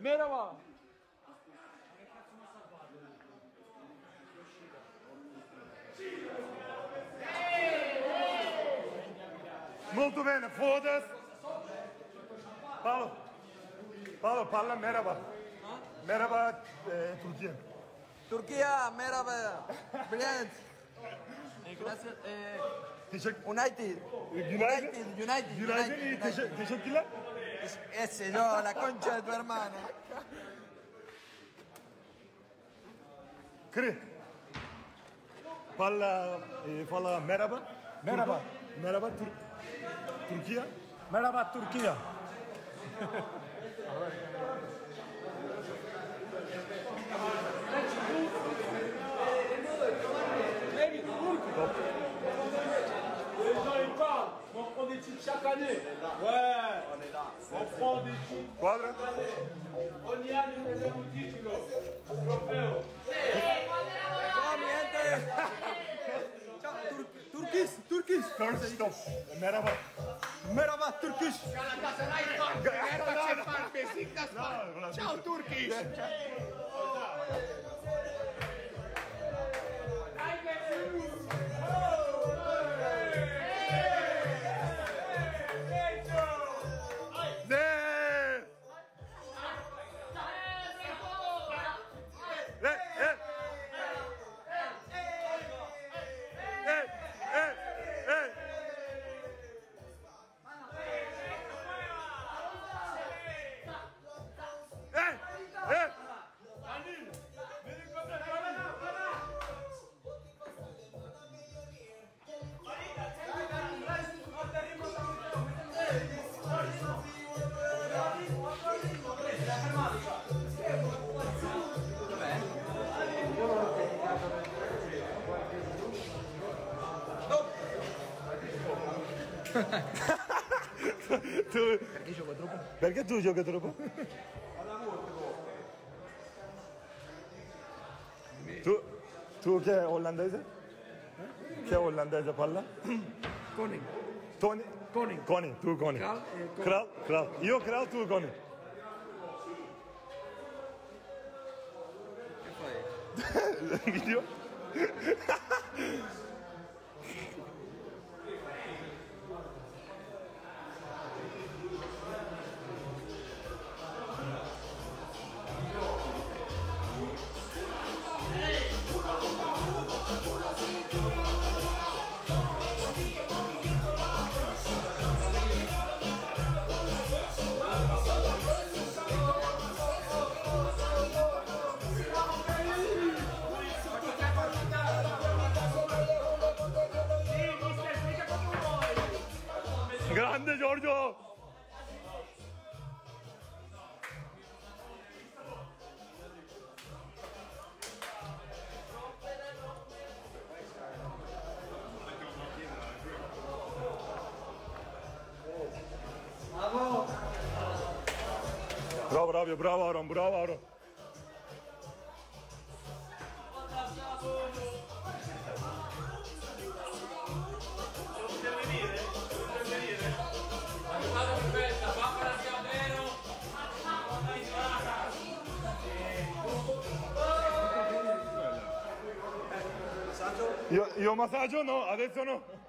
Merhaba. Molto bene, Fodes. Paolo. Paolo, parla merhaba. Merhaba Türkiye. Türkiye merhaba. Brilliant. Gracias. United. Günaydın, iyi. Teşekkürler. Ese no, la concha de tu hermana. Kri. Fala merhaba. Merhaba. Merhaba Türkiye. Merhaba Türkiye. On prend des titres chaque année. Ouais, on est là. On prend des titres. Quadra. On y a un título. Trofeo. Turkish. First stop. Merhaba. Merhaba Turkish. Ciao Turkish. Perché gioco troppo? Perché tu giochi troppo? Tu che è olandese? Che è olandese parla? Koning. Tony? Koning. Conny, tu Conny. Kral. Io Kral, tu Conny. Che fai? Gidiyor. Grande Giorgio! Bravo Aron. Io massaggio no, adesso no.